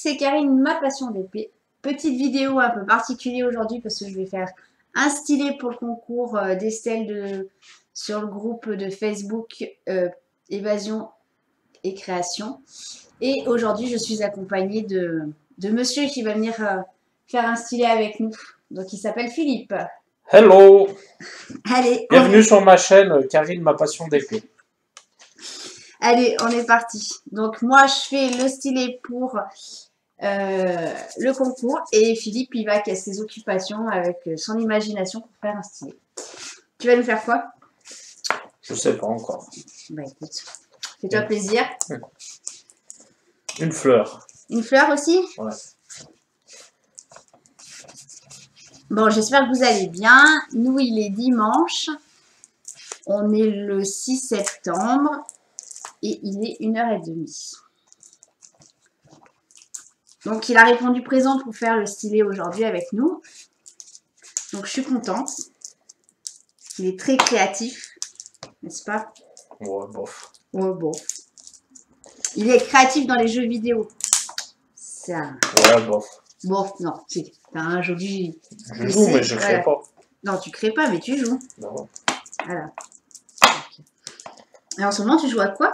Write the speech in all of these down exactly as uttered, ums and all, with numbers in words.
c'est Karine, ma passion d'épée. Petite vidéo un peu particulière aujourd'hui parce que je vais faire un stylet pour le concours euh, d'Estelle de, sur le groupe de Facebook euh, Évasion et Création. Et aujourd'hui, je suis accompagnée de, de monsieur qui va venir euh, faire un stylet avec nous. Donc, il s'appelle Philippe. Hello! Allez, Bienvenue on... sur ma chaîne Karine, ma passion d'épée. Allez, on est parti. Donc, moi, je fais le stylet pour euh, le concours et Philippe, il va avec ses occupations avec son imagination pour faire un stylet. Tu vas nous faire quoi? Je sais pas encore. Bah écoute, fais-toi plaisir. Une fleur. Une fleur aussi? Ouais. Bon, j'espère que vous allez bien. Nous, il est dimanche. On est le six septembre et il est une heure trente. Donc, il a répondu présent pour faire le stylet aujourd'hui avec nous. Donc, je suis contente. Il est très créatif, n'est-ce pas? Ouais, bof. Ouais, bon. Il est créatif dans les jeux vidéo. Ça. Ouais, bof. Bon, non, si. T'as un joli... Je joue, mais je crée voilà. pas. Non, tu crées pas, mais tu joues. Non. Voilà. Okay. Et en ce moment, tu joues à quoi?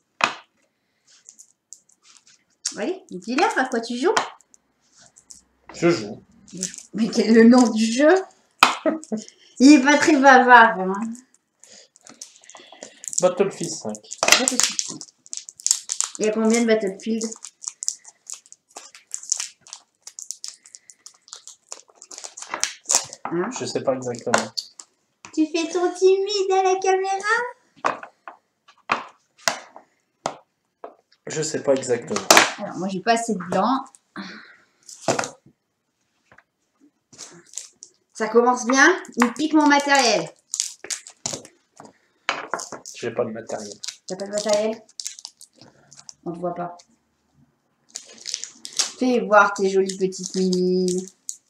Allez, dis-leur à quoi tu joues. Je joue. Mais quel est le nom du jeu? Il est pas très bavard. Hein. Battlefield cinq. Battlefield. Il y a combien de Battlefield? Hein? Je sais pas exactement. Tu fais ton timide à la caméra? Je sais pas exactement. Alors, moi, j'ai pas assez de blanc. Ça commence bien. Il pique mon matériel. J'ai pas de matériel. T'as pas de matériel? On te voit pas. Fais voir tes jolies petites mini.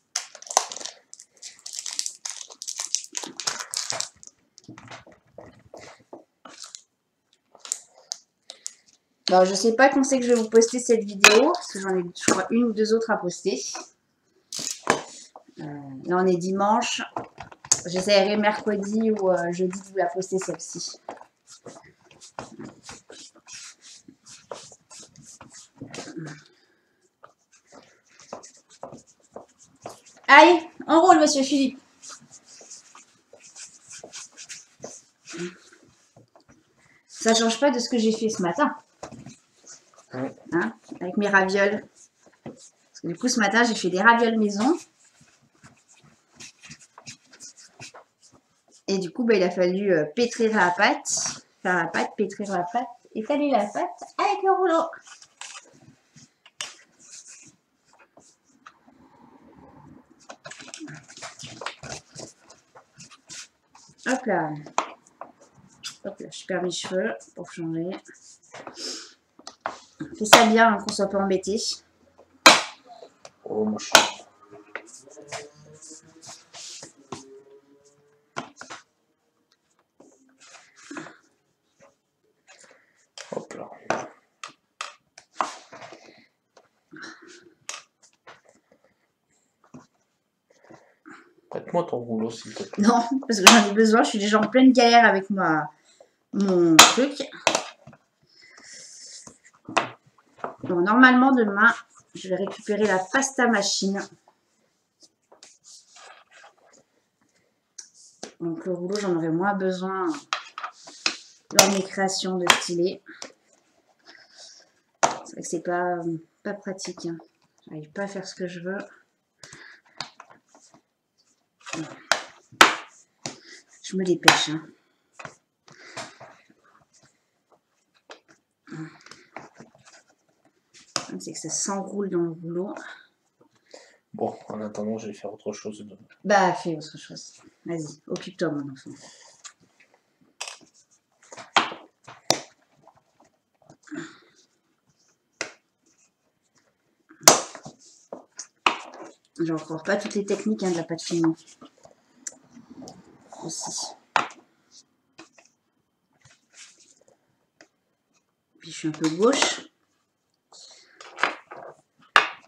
Alors, je sais pas quand c'est que je vais vous poster cette vidéo, parce que j'en ai, je crois, une ou deux autres à poster. Euh, là, on est dimanche. J'essaierai mercredi ou euh, jeudi de vous la poster, celle-ci. Allez, on roule, monsieur Philippe. Ça change pas de ce que j'ai fait ce matin. Hein, avec mes ravioles. Parce que du coup, ce matin, j'ai fait des ravioles maison. Et du coup, bah, il a fallu euh, pétrir la pâte, faire la pâte, pétrir la pâte, étaler la pâte avec le rouleau. Hop là. Hop là, je perds mes cheveux pour changer. Fais ça bien, hein, qu'on soit pas embêté. Oh, mon chien. Hop là. Prête-moi ton rouleau, s'il te plaît. Non, parce que j'en ai besoin. Je suis déjà en pleine galère avec ma, mon truc. Bon, normalement, demain, je vais récupérer la pasta machine. Donc, le rouleau, j'en aurai moins besoin lors de mes créations de stylets. C'est vrai que c'est pas, pas pratique. Hein. J'arrive pas à faire ce que je veux. Je me dépêche. Hein. C'est que ça s'enroule dans le rouleau. Bon, en attendant, je vais faire autre chose. De... Bah, fais autre chose. Vas-y, occupe-toi, mon enfant. J'ai encore pas toutes les techniques hein, de la pâte fine. Aussi. Puis je suis un peu gauche.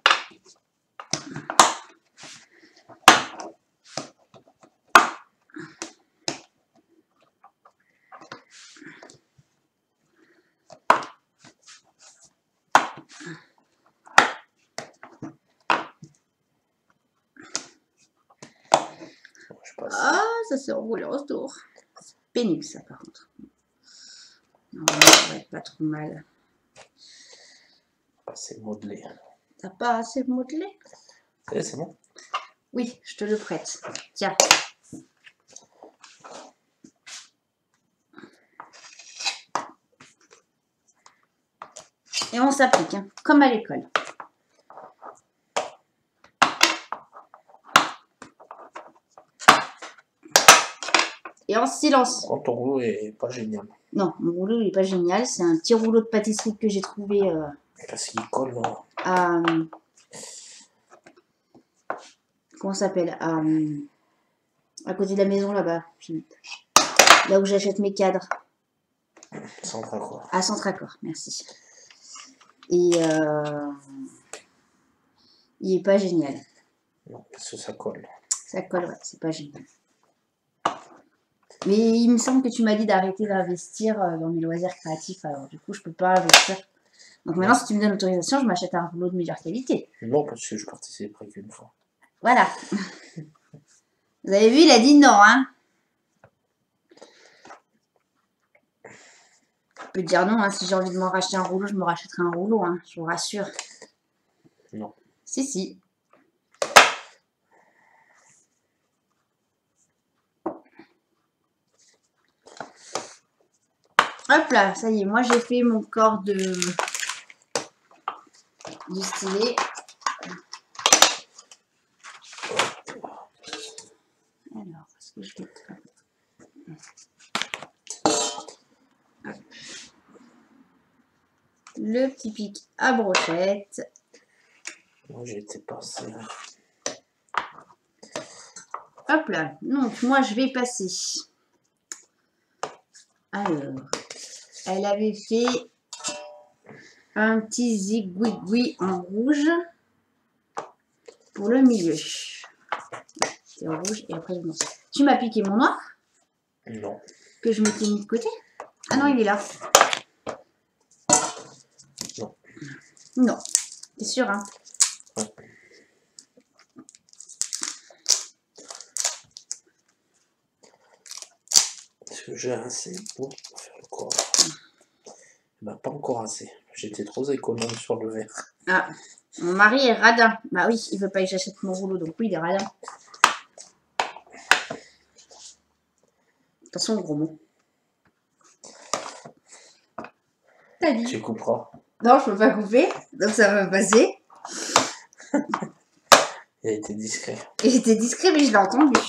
ça s'est enroulé en tour. C'est pénible ça par contre. Non, ça va être pas trop mal. C'est modelé. T'as pas assez modelé? Eh, c'est bon. Oui, je te le prête. Tiens. Et on s'applique, hein, comme à l'école. Et en silence. Quand ton rouleau est pas génial. Non, mon rouleau n'est pas génial. C'est un petit rouleau de pâtisserie que j'ai trouvé euh, Parce qu'il colle. Euh... à... Comment ça s'appelle à, à côté de la maison là-bas. Là où j'achète mes cadres. Centracor. À Centracor, merci. Et euh, il est pas génial. Non, parce que ça colle. Ça colle, ouais, c'est pas génial. Mais il me semble que tu m'as dit d'arrêter d'investir dans mes loisirs créatifs, alors du coup je peux pas investir. Donc maintenant si tu me donnes l'autorisation, je m'achète un rouleau de meilleure qualité. Non, parce que je participerai qu'une fois. Voilà. Vous avez vu, il a dit non, hein. Je peux te dire non, hein, si j'ai envie de m'en racheter un rouleau, je me rachèterai un rouleau, hein, je vous rassure. Non. Si, si. Hop là, ça y est, moi j'ai fait mon corps de du stylet. Alors, est-ce que je vais... Le petit pic à brochette. Moi j'ai été passé. Hop là, donc moi je vais passer. Alors, elle avait fait un petit zigouigoui en rouge pour le milieu. C'est en rouge et après je monte. Tu m'as piqué mon noir? Non. Que je m'étais mis de côté? Ah non, il est là. Non. Non. T'es sûr, hein? Ouais. Est-ce que j'ai assez pour faire le corps? Bah, pas encore assez. J'étais trop économe sur le verre. Ah, mon mari est radin. Bah oui, il veut pas que j'achète mon rouleau, donc oui, il est radin. Attention, gros mot. T'as dit. Tu couperas. Non, je peux pas couper, donc ça va passer. Il a été discret. Et j'étais discret, mais je l'ai entendu.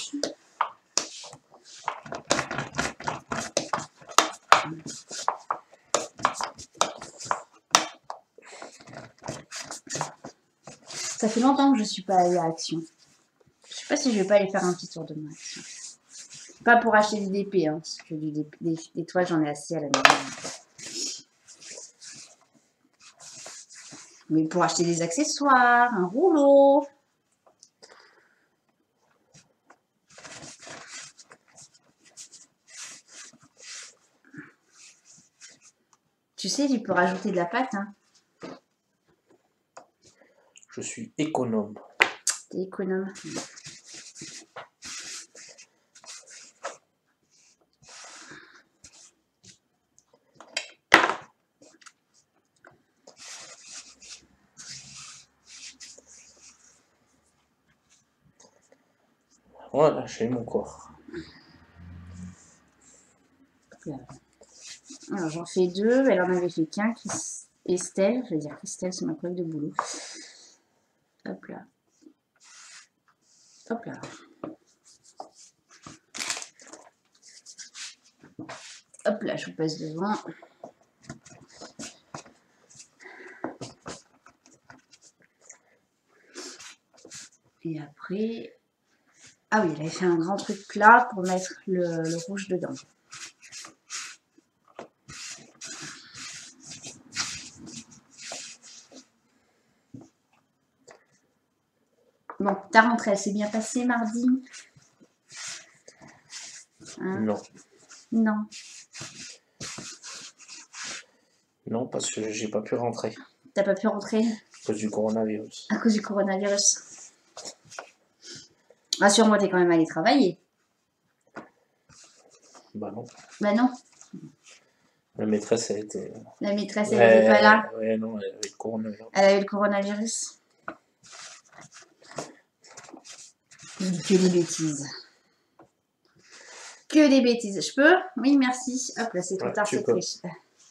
Ça fait longtemps que je suis pas allée à Action. Je sais pas si je vais pas aller faire un petit tour de ma Action. Pas pour acheter du D P, hein, parce que du D P, des, des toiles, j'en ai assez à la maison. Mais pour acheter des accessoires, un rouleau. Tu sais, tu peux rajouter de la pâte, hein. Je suis économe. T'es économe. Voilà, j'ai mon corps. Alors j'en fais deux, elle en avait fait qu'un, Estelle, je vais dire Christelle, c'est ma collègue de boulot. Hop là. Hop là. Hop là, je vous passe devant. Et après... Ah oui, elle avait fait un grand truc plat pour mettre le, le rouge dedans. Bon, ta rentrée, elle s'est bien passée mardi? Hein? Non. Non. Non, parce que j'ai pas pu rentrer. T'as pas pu rentrer? À cause du coronavirus. À cause du coronavirus. Rassure-moi, t'es quand même allé travailler. Bah non. Bah non. La maîtresse, elle était... La maîtresse, elle Ouais, n'était pas là. Ouais, non, elle avait le coronavirus. Elle avait le coronavirus. Que des bêtises. Que des bêtises. Je peux? Oui, merci. Hop là, c'est trop Ouais, tard, tu c'est peux. triste.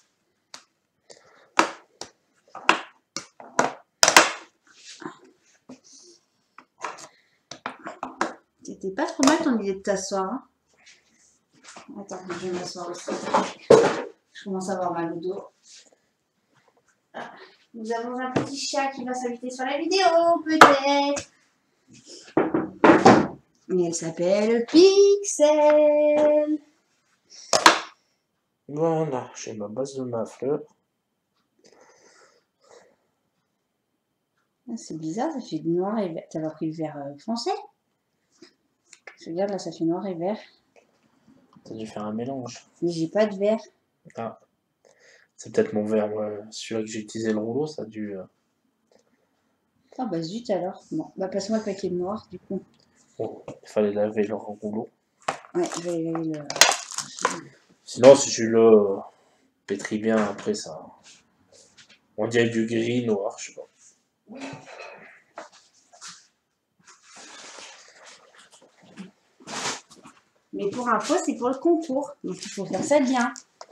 C'était pas trop mal ton idée de t'asseoir. Hein. Attends, je vais m'asseoir aussi. Je commence à avoir mal au dos. Ah. Nous avons un petit chat qui va s'inviter sur la vidéo, peut-être. Et elle s'appelle Pixel. Voilà, j'ai ma base de ma fleur. Ah, c'est bizarre, ça fait noir et vert. T'avais pris le vert euh, foncé? Je regarde là, ça fait noir et vert. T'as dû faire un mélange. Mais j'ai pas de vert. Ah, c'est peut-être mon verre, ouais. Celui que j'ai utilisé le rouleau, ça a dû... euh, Ah bah zut alors. Bon, bah passe-moi le paquet de noir du coup. Bon, il fallait laver le rouleau. Ouais, je vais aller laver le... Sinon, si tu le euh, pétris bien, après ça... On dirait du gris noir, je sais pas. Mais pour info, c'est pour le concours. Donc il faut faire ça bien.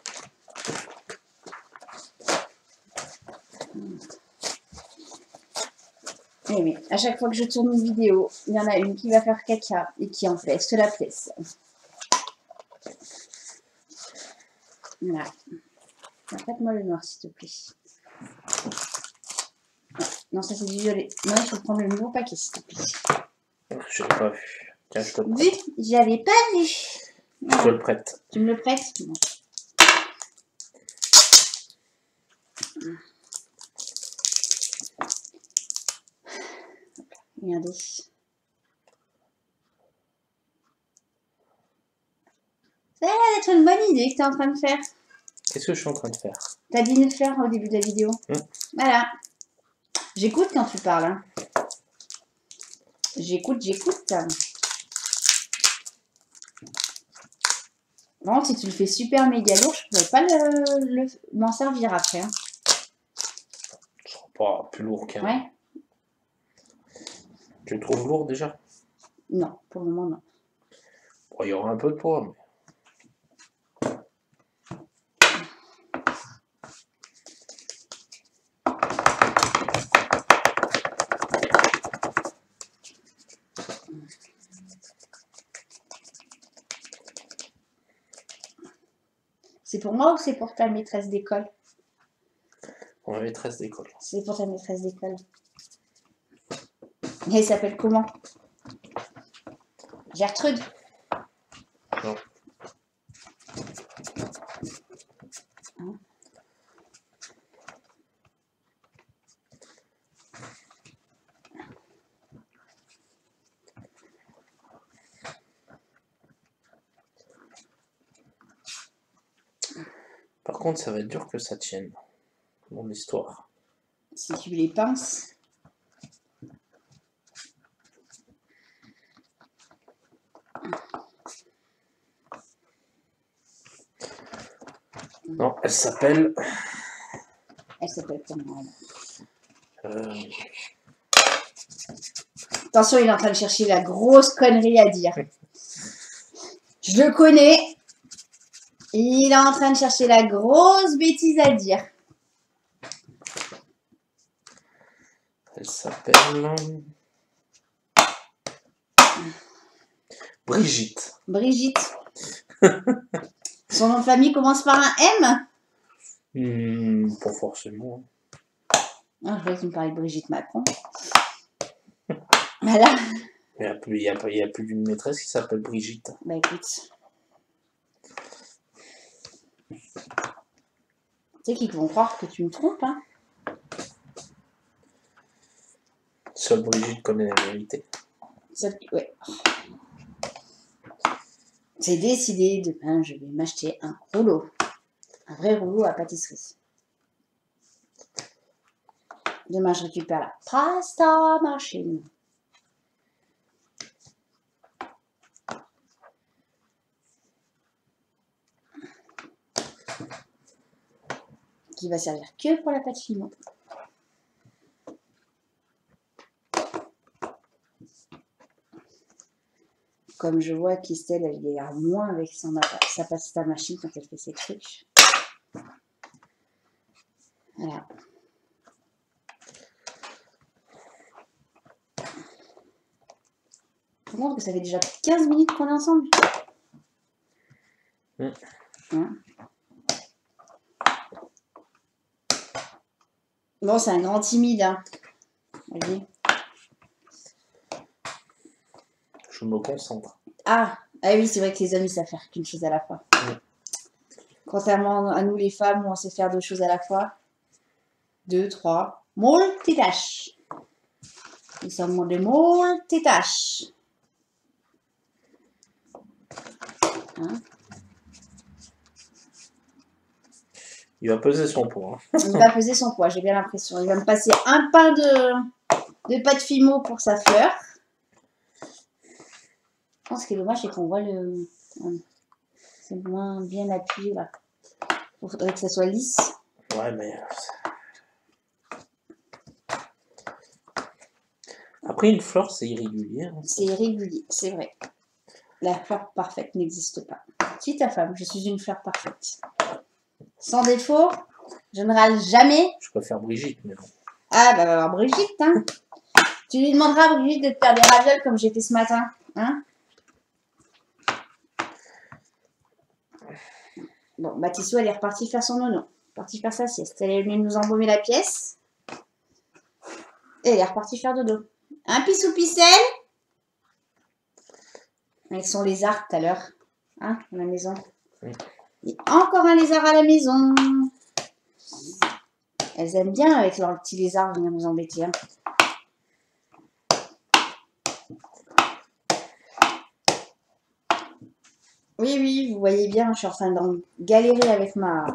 Et mais à chaque fois que je tourne une vidéo, il y en a une qui va faire caca et qui en fait la pièce. Voilà. Prête-moi le noir, s'il te plaît. Non, ça c'est du violet. Non, il faut prendre le nouveau paquet, s'il te plaît. Je l'ai pas vu. Tiens, je te le Vu, prête. j'avais pas vu. Je te le prête. Tu me le prêtes? Non. Regardez. Ça a l'air d'être une bonne idée que tu es en train de faire. Qu'est-ce que je suis en train de faire? Tu as dit de faire au début de la vidéo. Mmh. Voilà. J'écoute quand tu parles. Hein. J'écoute, j'écoute. Vraiment, si tu le fais super méga lourd, je ne pourrais pas le, le, m'en servir après. Hein. Ce sera pas plus lourd qu'un. Ouais. Tu le trouves lourd déjà? Non, pour le moment, non. Bon, il y aura un peu de poids, mais... C'est pour moi ou c'est pour ta maîtresse d'école? Pour ma maîtresse d'école. C'est pour ta maîtresse d'école. Et elle s'appelle comment? Gertrude? Non. Hein? Par contre, ça va être dur que ça tienne. Mon histoire. Si tu les pinces. Non, elle s'appelle... Elle s'appelle comment? Euh... Attention, il est en train de chercher la grosse connerie à dire. Je le connais. Il est en train de chercher la grosse bêtise à dire. Elle s'appelle... Brigitte. Brigitte. Son nom de famille commence par un M? Mmh, pas forcément. Ah, je croyais que tu me parlais de Brigitte Macron. Voilà. Il n'y a plus, il y a, il y a plus d'une maîtresse qui s'appelle Brigitte. Bah écoute. Tu sais qu'ils vont croire que tu me trompes, hein? Seule Brigitte connaît la vérité. Seul... Ouais. C'est décidé, demain je vais m'acheter un rouleau. Un vrai rouleau à pâtisserie. Demain je récupère la pasta machine. qui va servir que pour la pâte fimo. Comme je vois qu'Estelle, elle galère moins avec son, sa pasta machine quand elle fait ses trucs. Voilà. Je montre que ça fait déjà quinze minutes qu'on est ensemble. Mmh. Hein? Bon, c'est un grand timide. Hein. Vas-y. Je me concentre. Ah, ah oui, c'est vrai que les hommes, ils savent faire qu'une chose à la fois. Mmh. Contrairement à nous, les femmes, où on sait faire deux choses à la fois. Deux, trois. Multitâche. Nous sommes des multitâches. Hein? Il va peser son poids. Il va peser son poids, j'ai bien l'impression. Il va me passer un pain de, de pâte fimo pour sa fleur. Je pense que ce qui est dommage, c'est qu'on voit le... C'est moins bien appuyé là. Il faudrait que ça soit lisse. Ouais, mais... Après, une fleur, c'est irrégulier. Hein. C'est irrégulier, c'est vrai. La fleur parfaite n'existe pas. Si ta femme, je suis une fleur parfaite. Sans défaut, je ne râle jamais. Je préfère Brigitte, mais bon. Ah, bah, va voir Brigitte, hein. Tu lui demanderas à Brigitte de te faire des ravioles comme j'ai fait ce matin, hein. Bon, Mathissou, elle est repartie faire son nono. Partie faire sa sieste. Elle est venue nous embaumer la pièce. Et elle est repartie faire dodo. Un pissou pissel. Avec son lézard tout à l'heure. Hein, à la maison. Oui. Et encore un lézard à la maison. Elles aiment bien avec leur petit lézard venir nous embêter. Hein. Oui, oui, vous voyez bien, je suis en train de galérer avec ma...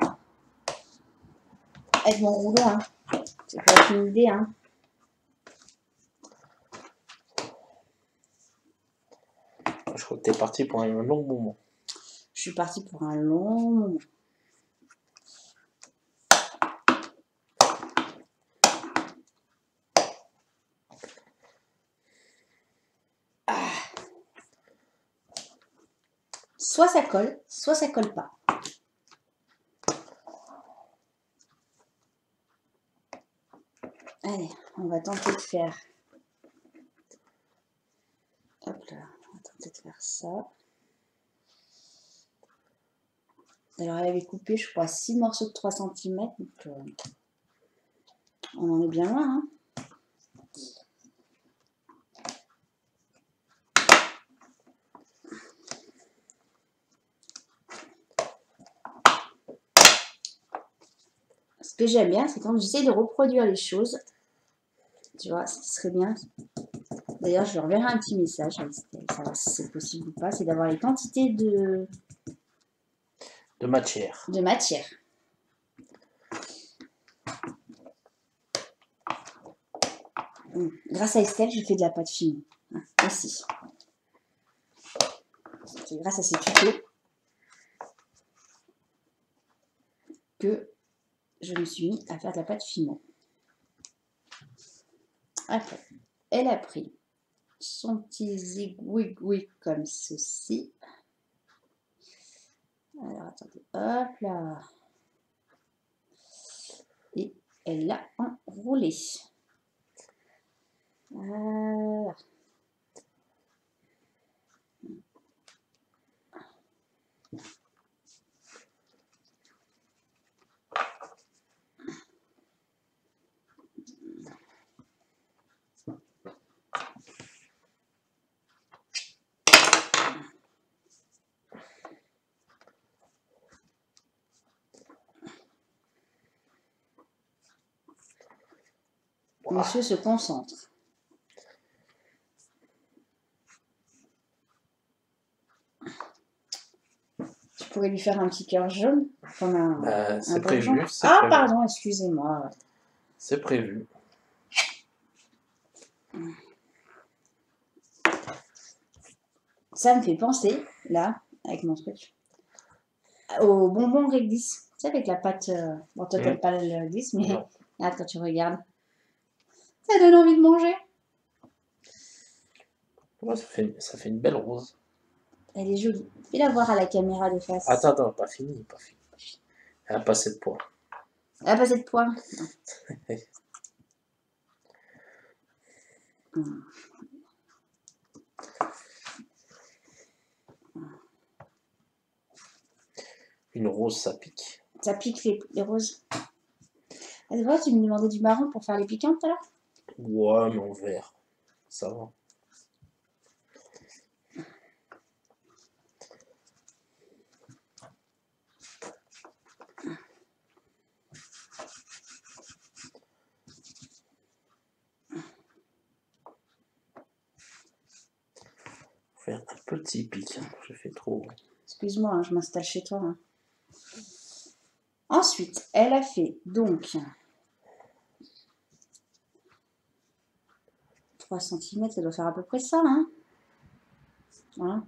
avec mon rouleau. Hein. C'est pas une idée. Hein. Je crois que t'es parti pour un long moment. Je suis partie pour un long moment. Ah. Soit ça colle, soit ça colle pas. Allez, on va tenter de faire... Hop là, on va tenter de faire ça. Alors, elle avait coupé, je crois, six morceaux de trois centimètres. Donc, euh, on en est bien loin. Hein. Ce que j'aime bien, c'est quand j'essaie de reproduire les choses. Tu vois, ce qui serait bien. D'ailleurs, je leur enverrai un petit message à Estelle, savoir si c'est possible ou pas. C'est d'avoir les quantités de... De matière. De matière. Grâce à Estelle, je fais de la pâte fine. Hein, aussi. C'est grâce à ces tutos que je me suis mis à faire de la pâte fine. Après, elle a pris son petit zigouigoui comme ceci. Alors, attendez, hop là. Et elle l'a enroulé. Voilà. Monsieur se concentre. Tu pourrais lui faire un petit cœur jaune comme un. Euh, c'est un prévu. Ah, prévu. pardon, excusez-moi. C'est prévu. Ça me fait penser, là, avec mon truc, aux bonbons réglisse. sais, avec la pâte. Euh... Bon, toi, t'aimes Mmh. pas le glisse, mais Non. là, quand tu regardes, ça donne envie de manger. Ouais, ça fait, ça fait une belle rose. Elle est jolie. Fais-la voir à la caméra de face. Attends, attends, pas fini, pas fini. Pas fini. Elle a pas assez de poids. Elle a pas assez de poids. Hum. Une rose, ça pique. Ça pique les, les roses. Ah, c'est vrai, tu me demandais du marron pour faire les piquantes tout à l'heure? Ouais, mais en vert. Ça va. Faire un petit pic. Je fais trop. Excuse-moi, hein, je m'installe chez toi. Hein. Ensuite, elle a fait donc trois centimètres, ça doit faire à peu près ça. Hein. Voilà.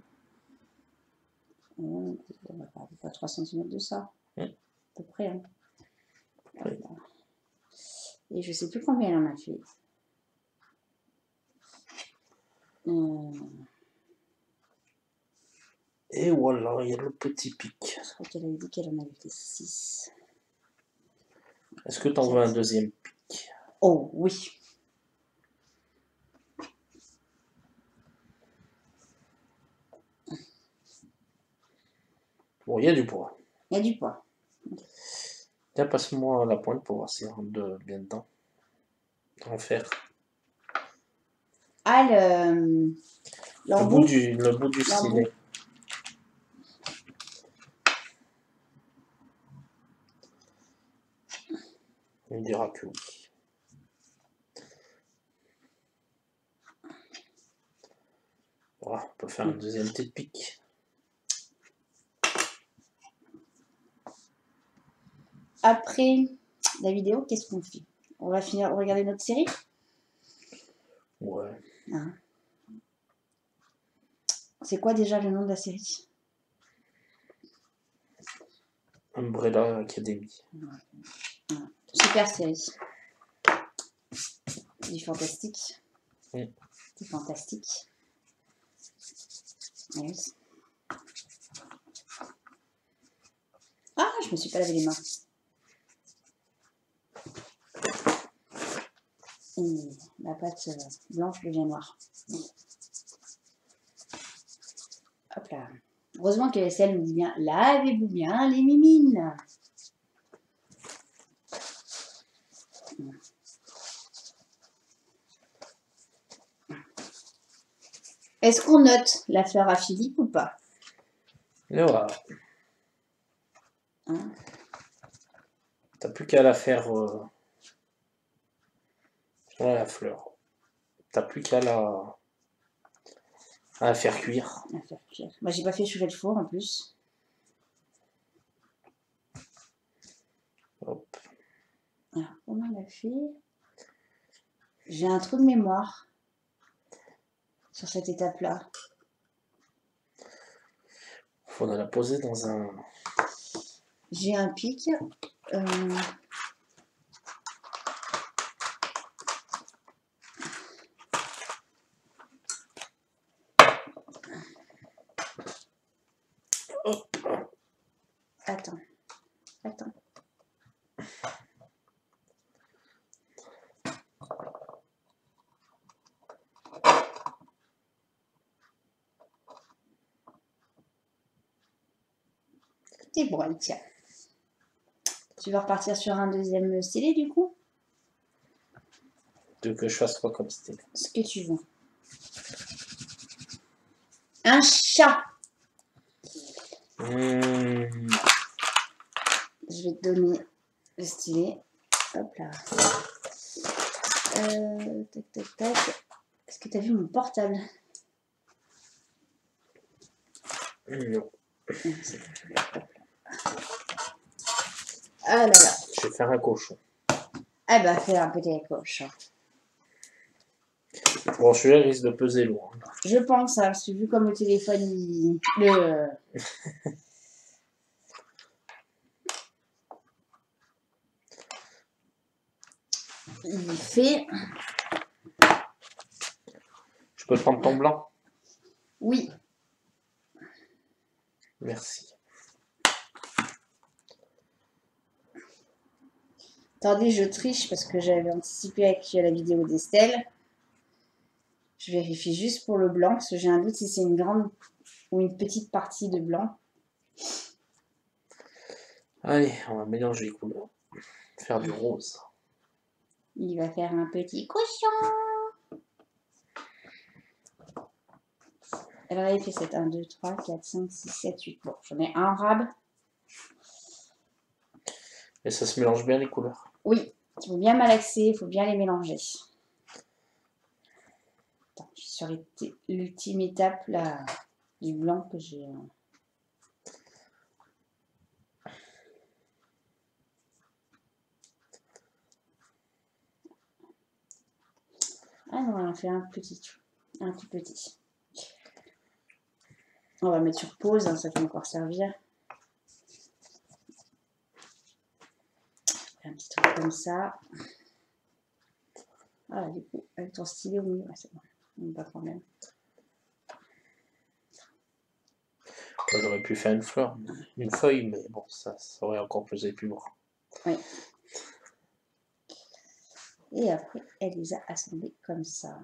On va faire à peu près trois centimètres de ça. Mmh. À peu près. Hein. Oui. Et je sais plus combien elle en a fait. Euh... Et voilà, il y a le petit pic. Je crois qu'elle avait dit qu'elle en avait fait six. Est-ce que tu en veux un deuxième pic? Oh oui. Bon, il y a du poids. Il y a du poids. Tiens, passe-moi la pointe pour voir si elle rentre de, bien dedans. En fer. Ah, le... Le bout du, le bout du stylet. On dira que oui. Voilà, on peut faire un deuxième petit pic. Après la vidéo, qu'est-ce qu'on fait? On va finir, regarder notre série? Ouais. Hein. C'est quoi déjà le nom de la série? Umbrella Academy. Ouais. Super série. Du fantastique. Oui. C'est fantastique. Yes. Ah, je me suis pas lavé les mains. Et la pâte blanche devient noire. Hop là. Heureusement que S L me dit bien, lavez-vous bien les mimines. Est-ce qu'on note la fleur à Philippe ou pas? Et voilà. Hein? T'as plus qu'à la faire... Euh... Ouais, la fleur. T'as plus qu'à la... à la faire cuire. À faire cuire. Moi, j'ai pas fait chauffer le four en plus. Hop. Alors, comment on a fait? J'ai un trou de mémoire sur cette étape-là. Faudra la poser dans un... J'ai un pic. Euh... Hop. Attends. Attends. Et bon, elle tient. Tu vas repartir sur un deuxième stylet du coup? Tu veux que je fasse quoi comme stylet? Ce que tu veux. Un chat. Mmh. Je vais te donner le stylet. Hop là. Euh, tac, tac, tac. Est-ce que tu as vu mon portable? Non. Ah là là. Je vais faire un cochon. Ah bah, fais un petit cochon. Bon, celui-là risque de peser lourd. Je pense, hein, parce que vu comme le téléphone, il... le... il est fait. Je peux prendre ton blanc? Oui. Merci. Attendez, je triche parce que j'avais anticipé avec la vidéo d'Estelle. Je vérifie juste pour le blanc parce que j'ai un doute si c'est une grande ou une petite partie de blanc. Allez, on va mélanger les couleurs. Faire du rose. Il va faire un petit cochon. Elle en avait fait sept. un, deux, trois, quatre, cinq, six, sept, huit. Bon, j'en ai un rab. Et ça se mélange bien les couleurs. Oui, il faut bien malaxer, il faut bien les mélanger. Attends, je suis sur l'ultime étape là, du blanc que j'ai. Ah non, on en fait un petit, un tout petit. On va mettre sur pause, hein, ça peut encore servir. Un petit truc comme ça. Ah, du coup, avec ton stylet au milieu, ouais, c'est bon, pas de problème. J'aurais pu faire une fleur, une feuille, mais bon, ça, ça aurait encore pesé plus lourd. Oui. Et après, elle les a assemblés comme ça.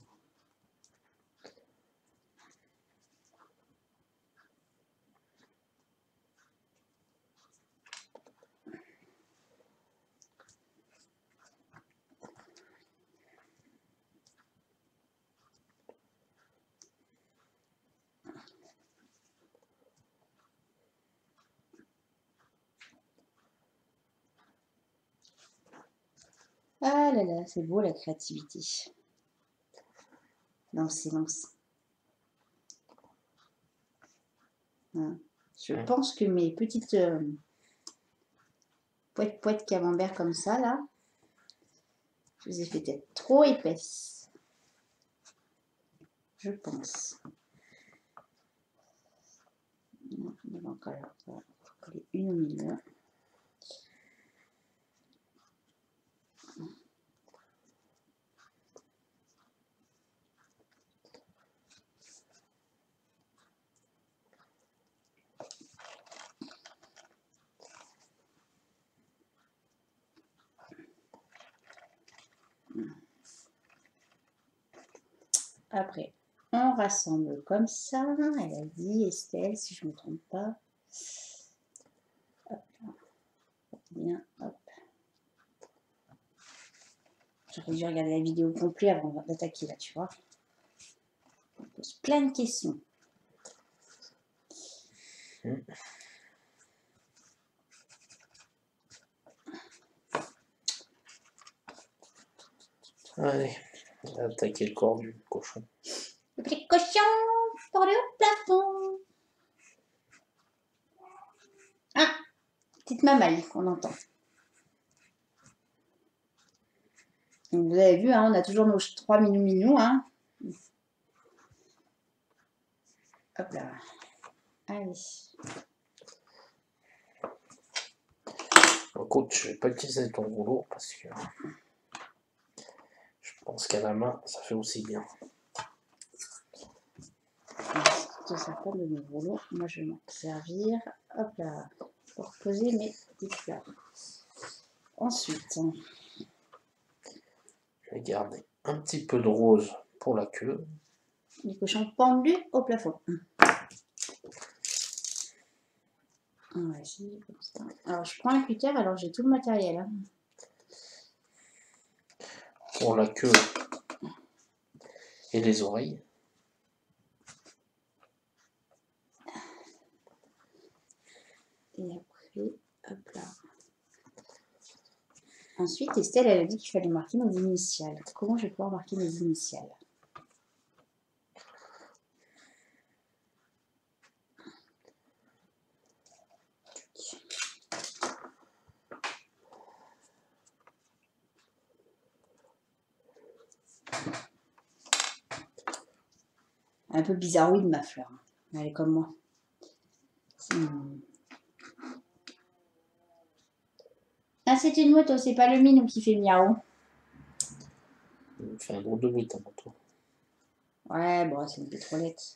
Ah là là, c'est beau la créativité. Lancez, lancez. Hein. Je Mmh. pense que mes petites euh, poètes poètes camembert comme ça, là, je les ai fait peut-être trop épaisses. Je pense. Non, il va encore coller une au milieu. Après, on rassemble comme ça. Elle a dit, Estelle, si je ne me trompe pas. Hop là. Bien, hop. J'aurais dû regarder la vidéo complète avant d'attaquer là, tu vois. On pose plein de questions. Mmh. Allez, on va attaquer le corps du cochon. Le petit cochon pendu au plafond. Ah, petite mamaille qu'on entend. Donc, vous avez vu, hein, on a toujours nos trois minous minous. Hein. Hop là. Allez. Écoute, je vais pas utiliser ton rouleau parce que je pense qu'à la main, ça fait aussi bien. Ça sert pas de mes rouleaux. Moi, je vais m'en servir. Hop là. Pour poser mes petites fleurs. Ensuite, Je vais garder un petit peu de rose pour la queue. les cochons pendus au plafond. On va essayer comme ça. Alors, je prends un cutter, alors j'ai tout le matériel. Hein. Pour la queue et les oreilles. Et après, hop là. Ensuite, Estelle, elle a dit qu'il fallait marquer nos initiales. Comment je vais pouvoir marquer mes initiales? Un peu bizarroïde ma fleur. Elle est comme moi. Hmm. Ah, c'est une moto, c'est pas le minou qui fait miaou. Il fait un drôle de bruit ta moto. Ouais, bon, c'est une pétrolette.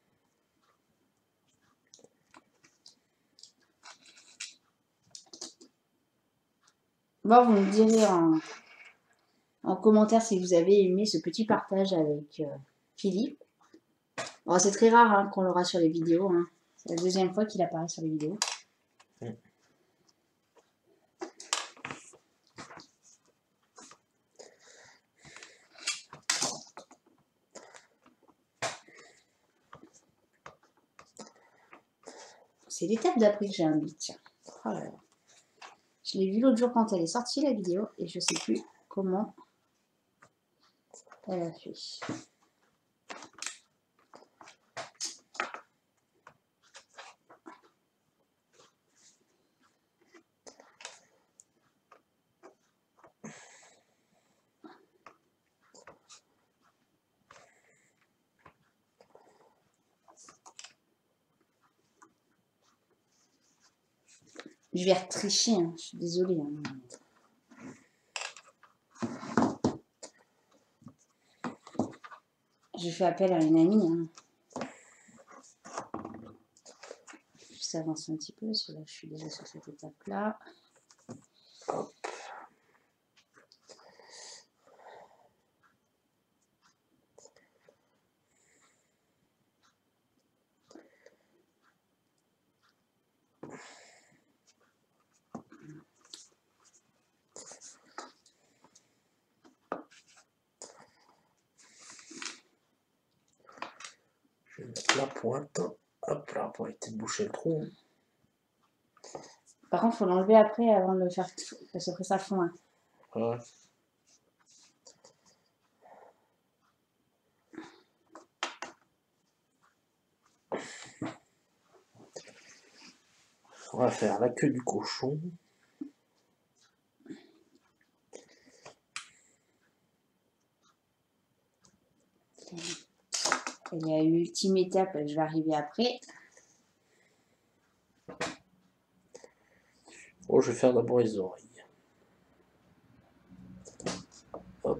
Bon, vous me direz en, en commentaire si vous avez aimé ce petit partage avec euh, Philippe. Bon, c'est très rare hein, qu'on l'aura sur les vidéos. Hein. C'est la deuxième fois qu'il apparaît sur les vidéos. Mm. C'est l'étape d'après que j'ai un beat, tiens. Oh là là. Je l'ai vu l'autre jour quand elle est sortie la vidéo et je sais plus comment elle a fait. Je vais retricher, hein. Je suis désolée. Hein. Je fais appel à une amie. Hein. Juste avancer un petit peu, parce que là je suis déjà sur cette étape-là. Je vais mettre la pointe. Hop là, pour éviter de boucher le trou. Par contre, il faut l'enlever après avant de le faire, parce qu'après ça fond. Hein. Ouais. On va faire la queue du cochon. Et la ultime étape, je vais arriver après. Bon, je vais faire d'abord les oreilles. Hop.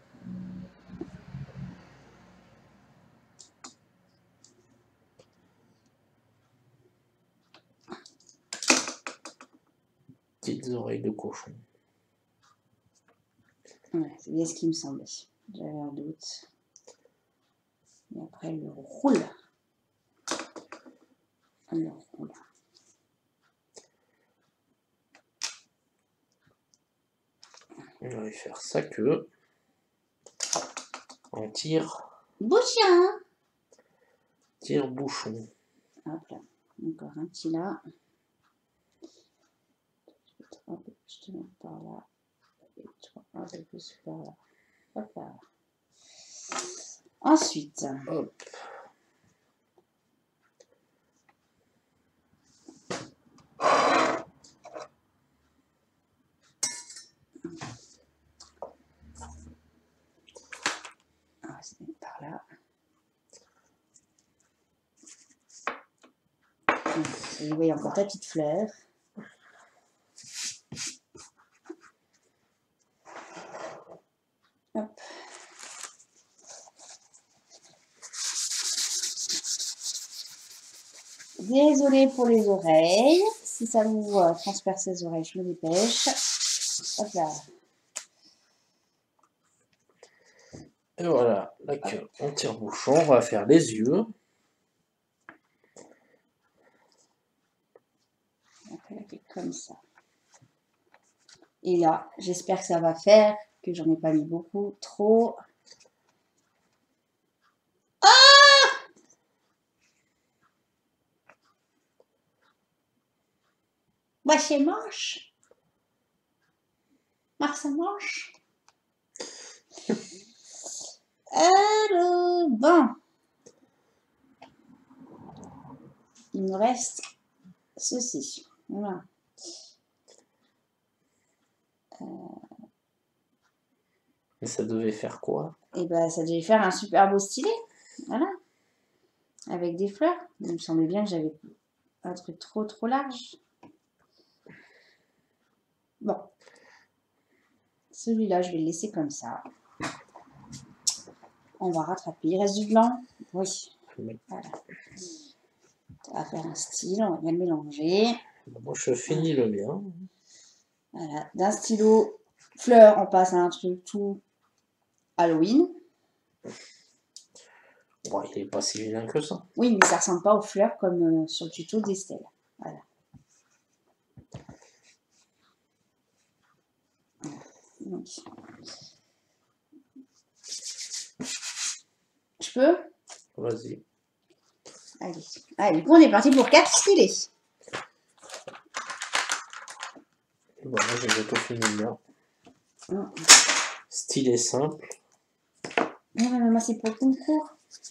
Petites oreilles de cochon. Ouais, c'est bien ce qui me semblait. J'avais un doute. Et après, elle le roule. Elle le roule. On va faire sa queue. On tire. Bouchon. Tire bouchon. Hop là. Encore un petit là. Un peu plus de par là. Et toi, un peu plus par là. Hop là. Ensuite. Hop. On va se mettre par là. Et vous voyez encore ta petite fleur. Hop. Désolée pour les oreilles. Si ça vous euh, transperce les oreilles, je me dépêche. Hop là. Et voilà, la queue. On tire bouchon. On va faire les yeux. On fait la queue comme ça. Et là, j'espère que ça va faire, que j'en ai pas mis beaucoup, trop. Ah! Bah, c'est moche. Marc, ça moche. Alors, bon. Il me reste ceci. Voilà. Euh... Et ça devait faire quoi? Et ben, ça devait faire un super beau stylet. Voilà. Avec des fleurs. Il me semblait bien que j'avais un truc trop, trop large. Bon. Celui-là, je vais le laisser comme ça. On va rattraper. Il reste du blanc? Oui. Oui. Voilà. On va faire un style, on va bien le mélanger. Moi, je finis le mien. Voilà. D'un stylo fleur, on passe à un truc tout Halloween. Bon, il n'est pas si vilain que ça. Oui, mais ça ressemble pas aux fleurs comme euh, sur le tuto d'Estelle. Voilà. Donc. Je peux? Vas-y. Allez. Allez, du coup, on est parti pour quatre stylés. Bon, moi, j'ai bientôt fini le mien. Hum. Stylet simple. Non, mais maman, c'est pour le concours.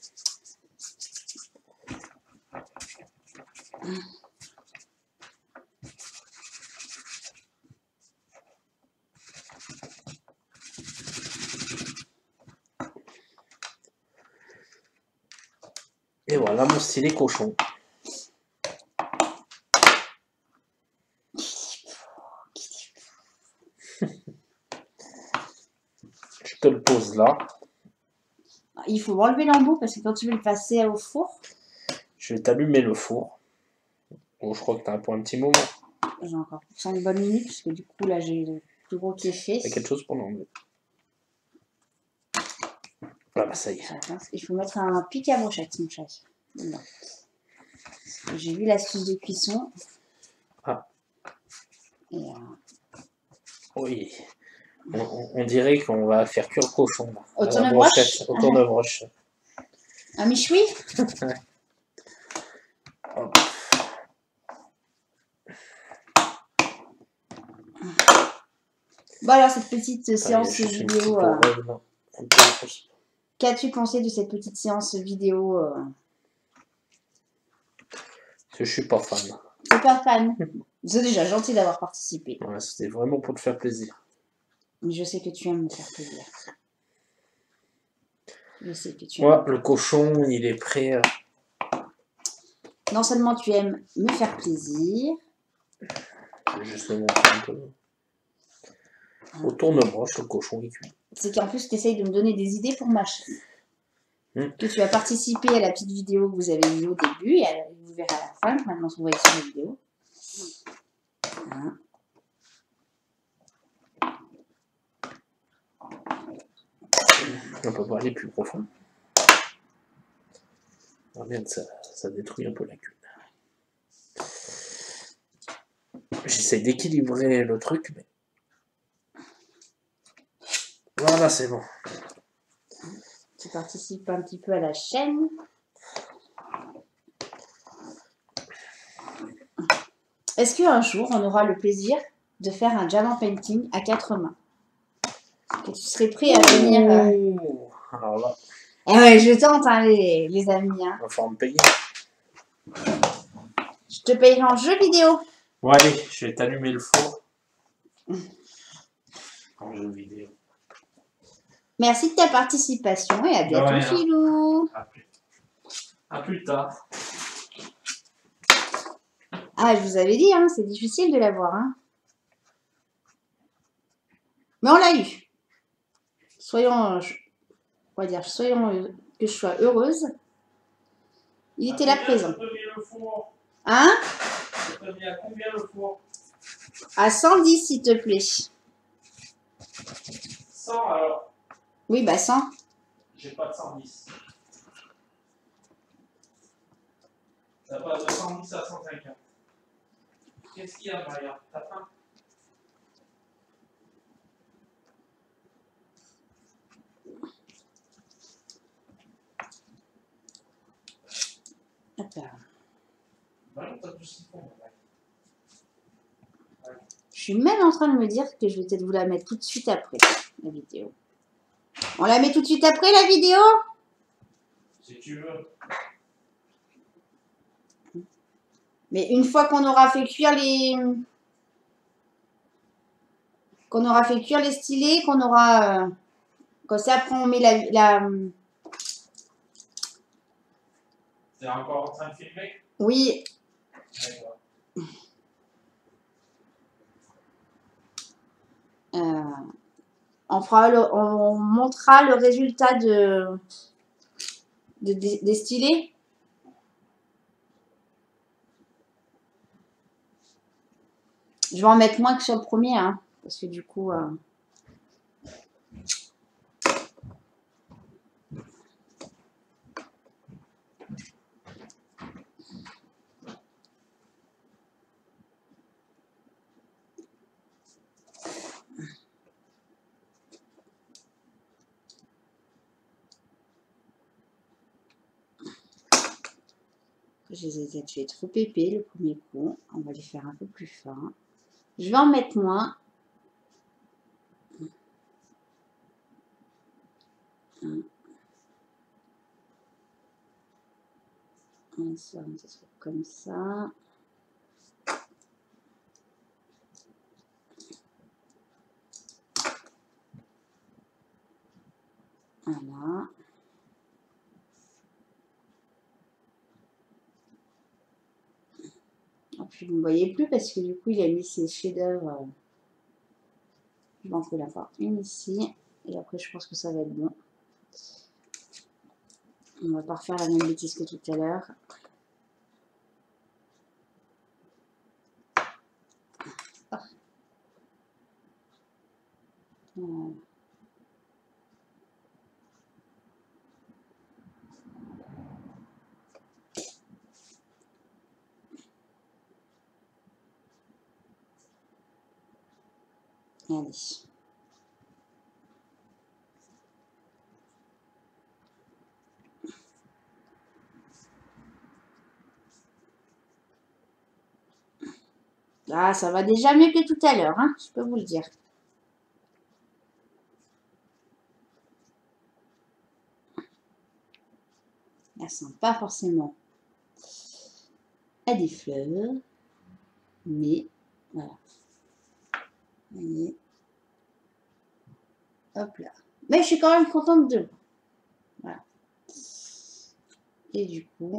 Et voilà mon stylet cochon. Je te le pose là. Il faut enlever l'embout parce que quand tu veux le passer au four. Je vais t'allumer le four. Bon, je crois que t'as pour un petit moment. J'ai encore cinq bonnes minutes parce que du coup, là, j'ai le plus gros qui est fait. Il y a quelque chose pour l'enlever. Voilà, ça y est. Il faut mettre un pic à brochette, mon chat. J'ai vu l'astuce de cuisson. Ah. Et, euh... Oui. On, on, on dirait qu'on va faire cuire le cochon. Là, au tourne-broche. Au tourne-broche. Un michoui. Bon alors, cette petite ah, séance vidéo... Euh... Qu'as-tu pensé de cette petite séance vidéo euh... Je suis pas fan. T'es pas fan? C'est déjà gentil d'avoir participé. Ouais, c'était vraiment pour te faire plaisir. Mais je sais que tu aimes me faire plaisir. Je sais que tu aimes. Ouais, me... le cochon, il est prêt. À... Non seulement tu aimes me faire plaisir. Je vais juste le montrer un peu. Au tourne-broche, le cochon est cuit. C'est qu'en plus, tu essayes de me donner des idées pour ma chaîne. Hum. Que tu as participé à la petite vidéo que vous avez vue au début et à, vous verrez à la fin, maintenant vous voyez sur la vidéo. Hein. On peut pas aller plus profond. Ah merde, ça, ça détruit un peu la cuve. J'essaie d'équilibrer le truc, mais... Voilà, c'est bon. Tu participes un petit peu à la chaîne. Est-ce qu'un jour, on aura le plaisir de faire un diamant painting à quatre mains? Que tu serais prêt à venir... Euh... Alors là... Eh ouais, je tente, hein, les, les amis. Hein. Il va falloir me payer. Je te payerai en jeu vidéo. Bon, allez, je vais t'allumer le four. En jeu vidéo. Merci de ta participation et à bientôt, ouais, Philou. À plus. À plus tard. Ah, je vous avais dit, hein, c'est difficile de l'avoir. Hein. Mais on l'a eu. Soyons, on va dire, soyons euh, que je sois heureuse. Il était là présent. Le four. Hein? Je te mets à combien le four? À cent dix, s'il te plaît. cent alors? Oui, bah cent. J'ai pas de cent dix. Ça passe de cent dix à cent cinquante. Qu'est-ce qu'il y a, Maria? T'as faim? Je suis même en train de me dire que je vais peut-être vous la mettre tout de suite après la vidéo. On la met tout de suite après la vidéo? Si tu veux. Mais une fois qu'on aura fait cuire les... Qu'on aura fait cuire les stylés, qu'on aura... Comme ça, après on met la... la... C'est encore en train de filmer? Oui. D'accord. Euh, on, fera le, on montrera le résultat de, de, de des stylés. Je vais en mettre moins que sur le premier, hein, parce que du coup... Euh, je les ai peut-être fait trop épais le premier coup. On va les faire un peu plus fins. Je vais en mettre moins. Un. Un, ça, ça sera comme ça. Voilà. Et puis vous ne voyez plus parce que du coup il a mis ses chefs-d'œuvre. Je vais en faire avoir une ici. Et après je pense que ça va être bon. On va pas refaire la même bêtise que tout à l'heure. Voilà. Allez. Ah, ça va déjà mieux que tout à l'heure, hein, je peux vous le dire. Elles sont pas forcément à des fleurs, mais voilà. Vous voyez. Hop là. Mais je suis quand même contente de moi. Voilà. Et du coup,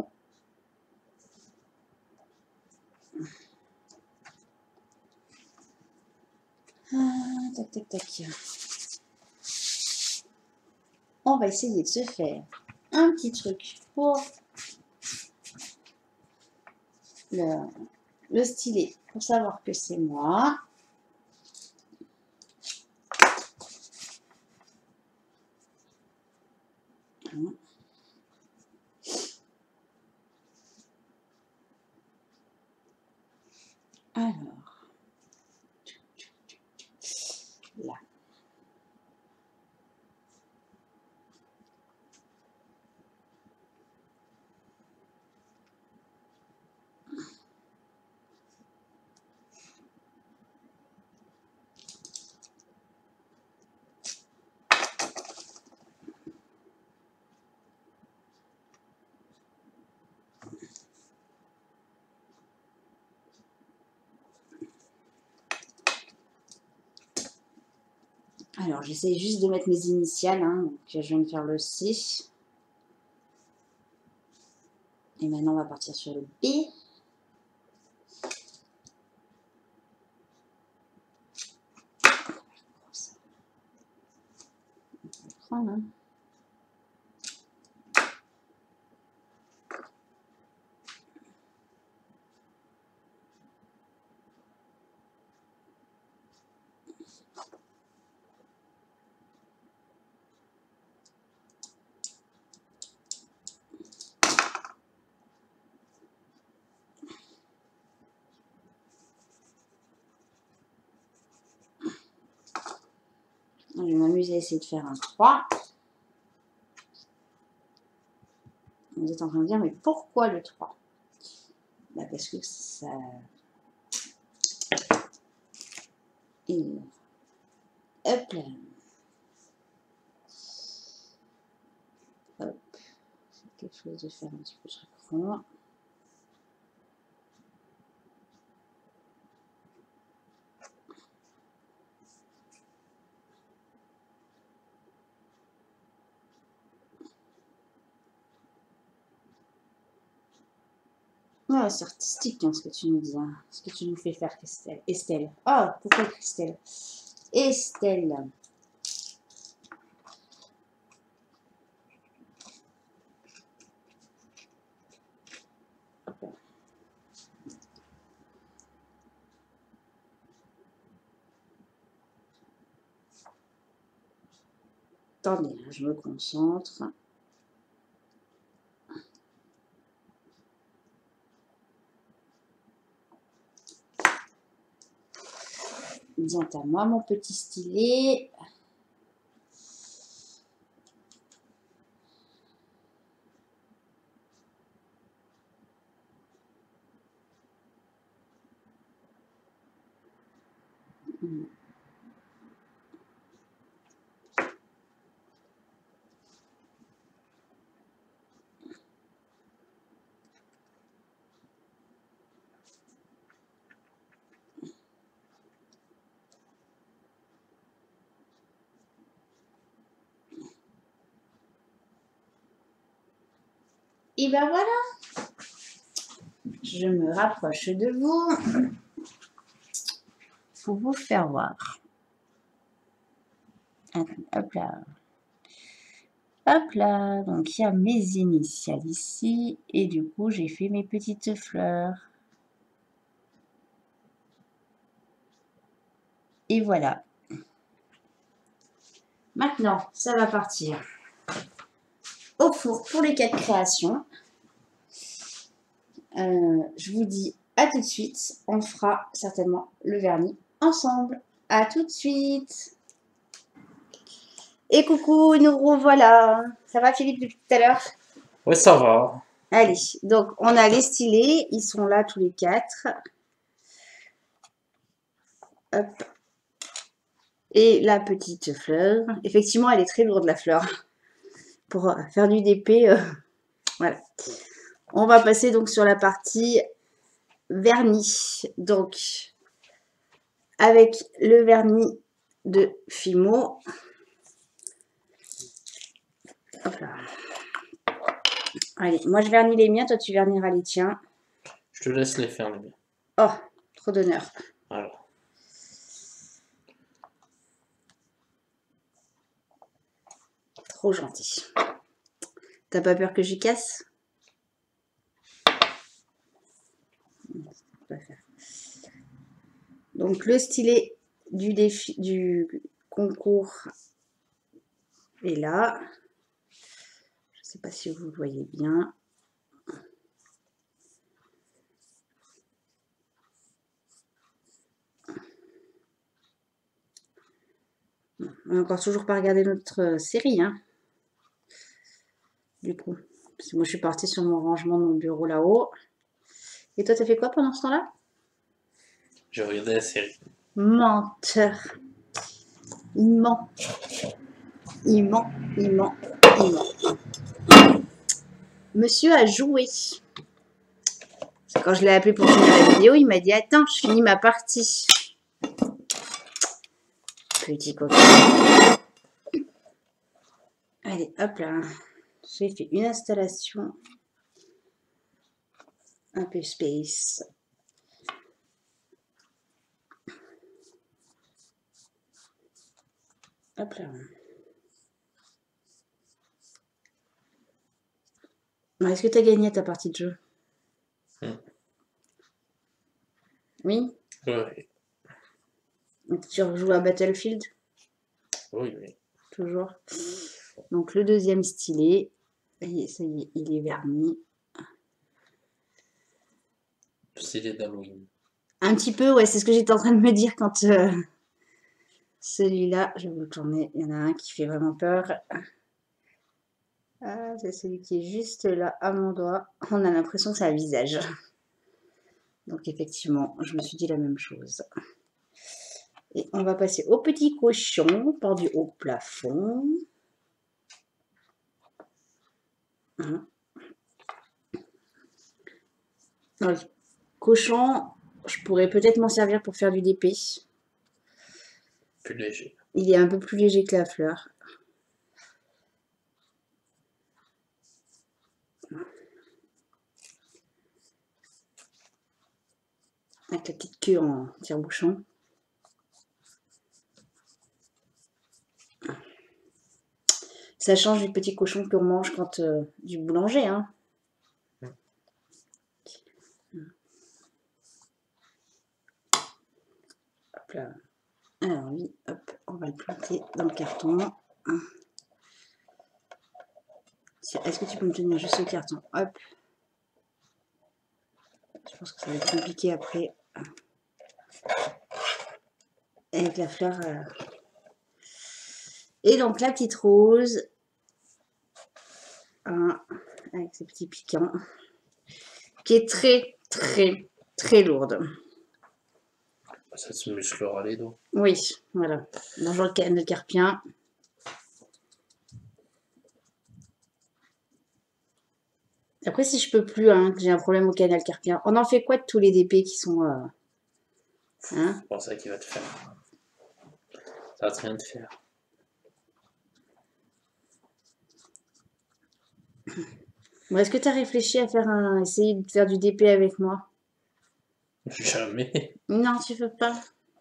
ah, tac, tac, tac. On va essayer de se faire un petit truc pour le, le stylet, pour savoir que c'est moi. Alors, là. Alors, j'essaie juste de mettre mes initiales. Hein, donc, je viens de faire le C. Et maintenant, on va partir sur le B. On va prendre, hein. Je vais m'amuser à essayer de faire un trois. Vous êtes en train de dire, mais pourquoi le trois? Bah parce que ça... Et... Hop là. Hop. C'est quelque chose de faire un petit peu truc rond. Oh, c'est artistique hein, ce que tu nous dis, hein, ce que tu nous fais faire, Estelle. Estelle. Oh, pourquoi Estelle? Estelle. Attendez, je me concentre. Viens à moi, mon petit stylet. Et ben voilà, je me rapproche de vous pour vous faire voir. Hop là. Hop là, donc il y a mes initiales ici et du coup j'ai fait mes petites fleurs. Et voilà. Maintenant, ça va partir au four pour les quatre créations. Euh, je vous dis à tout de suite. On fera certainement le vernis ensemble. À tout de suite. Et coucou, nous revoilà. Ça va Philippe depuis tout à l'heure? Oui, ça va. Allez, donc on a les stylés. Ils sont là tous les quatre. Hop. Et la petite fleur. Effectivement, elle est très lourde la fleur. Pour faire du D P, euh, voilà. On va passer donc sur la partie vernis. Donc, avec le vernis de Fimo. Hop là. Allez, moi je vernis les miens, toi tu verniras les tiens. Je te laisse les faire les miens. Oh, trop d'honneur. Voilà. Trop gentil. T'as pas peur que j'y casse? Donc le stylet du défi du concours est là. Je ne sais pas si vous le voyez bien. On n'a encore toujours pas regardé notre série, hein. Du coup, parce que moi je suis partie sur mon rangement de mon bureau là-haut. Et toi, t'as fait quoi pendant ce temps-là? J'ai regardé la série. Menteur. Il ment. Il ment, il ment, il ment. Monsieur a joué. Quand je l'ai appelé pour finir la vidéo, il m'a dit « Attends, je finis ma partie. » Petit coquin. Allez, hop là. J'ai fait une installation. Un peu space. Hop là. Est-ce que tu as gagné ta partie de jeu? Hmm. Oui? Oui. Tu rejoues à Battlefield? Oui, oui. Toujours. Donc le deuxième stylet, et ça y est, il est verni. Le stylet d'Halloween. Un petit peu, ouais, c'est ce que j'étais en train de me dire quand euh, celui-là, je vais vous le tourner, il y en a un qui fait vraiment peur. Ah, c'est celui qui est juste là à mon doigt. On a l'impression que c'est un visage. Donc effectivement, je me suis dit la même chose. Et on va passer au petit cochon par du haut plafond. Hein. Alors, le cochon, je pourrais peut-être m'en servir pour faire du D P. Plus léger. Il est un peu plus léger que la fleur. Avec la petite queue en tire-bouchon. Ça change du petit cochon qu'on mange quand euh, du boulanger, hein. Mm. Hop là. Alors oui, hop, on va le planter dans le carton. Est-ce que tu peux me tenir juste le carton? Hop. Je pense que ça va être compliqué après. Avec la fleur. Euh... Et donc la petite rose. Hein, avec ces petits piquants. Qui est très, très, très lourde. Ça se musclera les dos. Oui, voilà. Bonjour le canal carpien. Après, si je peux plus, hein, que j'ai un problème au canal carpien. On en fait quoi de tous les D P qui sont... Euh... Hein? C'est pour ça qu'il va te faire. Ça va te rien te faire. Bon, est-ce que tu as réfléchi à faire un... essayer de faire du D P avec moi? Jamais. Non, tu veux pas.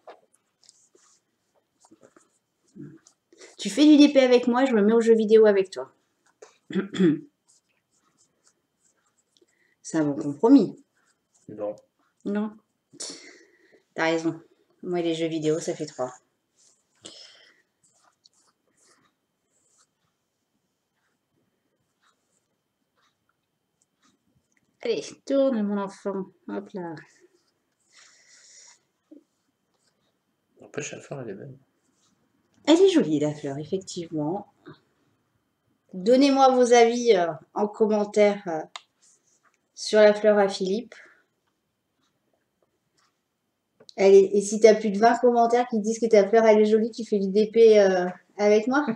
Tu fais du D P avec moi, je me mets au jeu vidéo avec toi. C'est un bon compromis. Non. Non. T'as raison. Moi, les jeux vidéo, ça fait trois. Allez, tourne mon enfant. Hop là. N'empêche, la fleur, elle est belle. Elle est jolie, la fleur, effectivement. Donnez-moi vos avis euh, en commentaire euh, sur la fleur à Philippe. Elle est, et si tu as plus de vingt commentaires qui disent que ta fleur, elle est jolie, tu fais du D P euh, avec moi?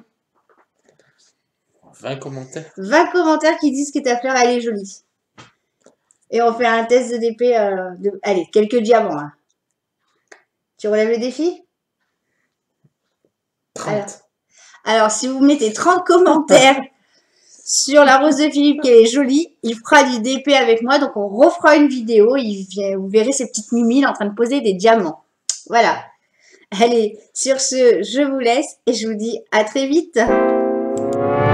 vingt commentaires. vingt commentaires qui disent que ta fleur, elle est jolie. Et on fait un test de D P. Euh, de... Allez, quelques diamants. Hein. Tu relèves le défi? trente. Alors, alors, si vous mettez trente commentaires sur la rose de Philippe qui est jolie, il fera du D P avec moi. Donc, on refera une vidéo. Il vient, vous verrez ces petites mimines en train de poser des diamants. Voilà. Allez, sur ce, je vous laisse et je vous dis à très vite.